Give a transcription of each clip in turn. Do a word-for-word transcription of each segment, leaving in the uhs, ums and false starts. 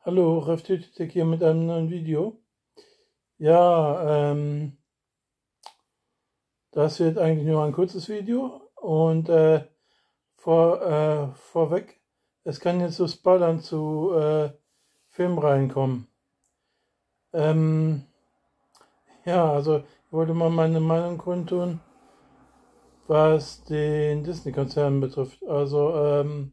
Hallo, Reftütek hier mit einem neuen Video. Ja, ähm, das wird eigentlich nur ein kurzes Video und äh, vor, äh, vorweg, es kann jetzt zu Spoilern zu äh, Filmreihen kommen. Ähm, ja, also ich wollte mal meine Meinung kundtun, was den Disney-Konzern betrifft. Also ähm,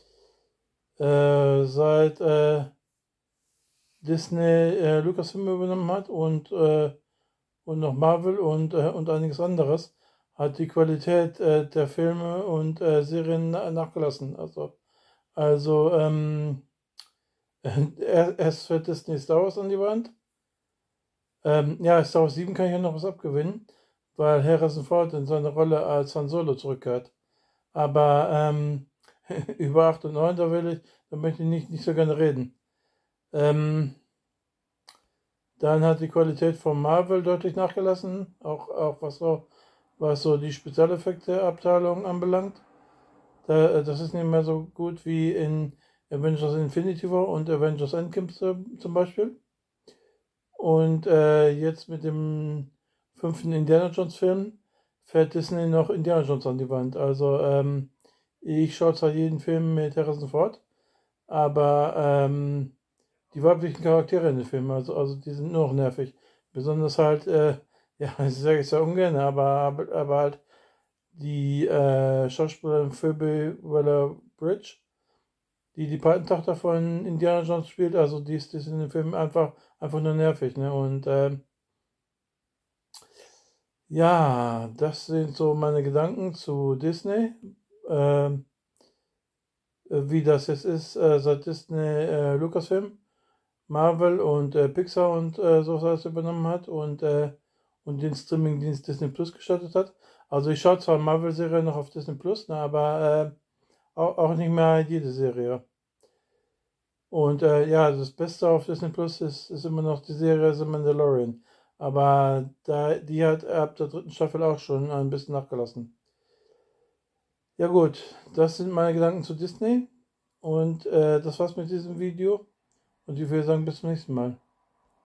äh, seit äh, Disney äh, Lucasfilm übernommen hat und äh, und noch Marvel und, äh, und einiges anderes, hat die Qualität äh, der Filme und äh, Serien na nachgelassen. Also, also ähm, er- erst fährt Disney Star Wars an die Wand. Ähm, ja, Star Wars sieben kann ich ja noch was abgewinnen, weil Harrison Ford in seine Rolle als Han Solo zurückkehrt. Aber ähm, über acht und neun, da will ich, da möchte ich nicht, nicht so gerne reden. Ähm, Dann hat die Qualität von Marvel deutlich nachgelassen, auch, auch was so was so die Spezialeffekte-Abteilung anbelangt. Da, das ist nicht mehr so gut wie in Avengers Infinity War und Avengers Endgame zum Beispiel. Und äh, jetzt mit dem fünften Indiana Jones Film fährt Disney noch Indiana Jones an die Wand. Also ähm, ich schaue zwar jeden Film mit Harrison Ford, aber ähm, die weiblichen Charaktere in den Filmen, also, also die sind nur noch nervig. Besonders halt, äh, ja, ich sage es ja ungern, aber, aber, aber halt die äh, Schauspielerin Phoebe Waller-Bridge, die die Patentochter von Indiana Jones spielt, also die ist, die ist in dem Film einfach, einfach nur nervig, ne? Und ähm, ja, das sind so meine Gedanken zu Disney. Ähm, Wie das jetzt ist, äh, seit Disney äh, Lucasfilm, Marvel und äh, Pixar und äh, sowas alles übernommen hat und, äh, und den Streamingdienst Disney Plus gestartet hat. Also ich schaue zwar Marvel-Serie noch auf Disney Plus, ne, aber äh, auch, auch nicht mehr jede Serie. Und äh, ja, das Beste auf Disney Plus ist, ist immer noch die Serie The Mandalorian. Aber da, die hat ab der dritten Staffel auch schon ein bisschen nachgelassen. Ja gut, das sind meine Gedanken zu Disney. Und äh, das war's mit diesem Video. Und ich würde sagen, bis zum nächsten Mal.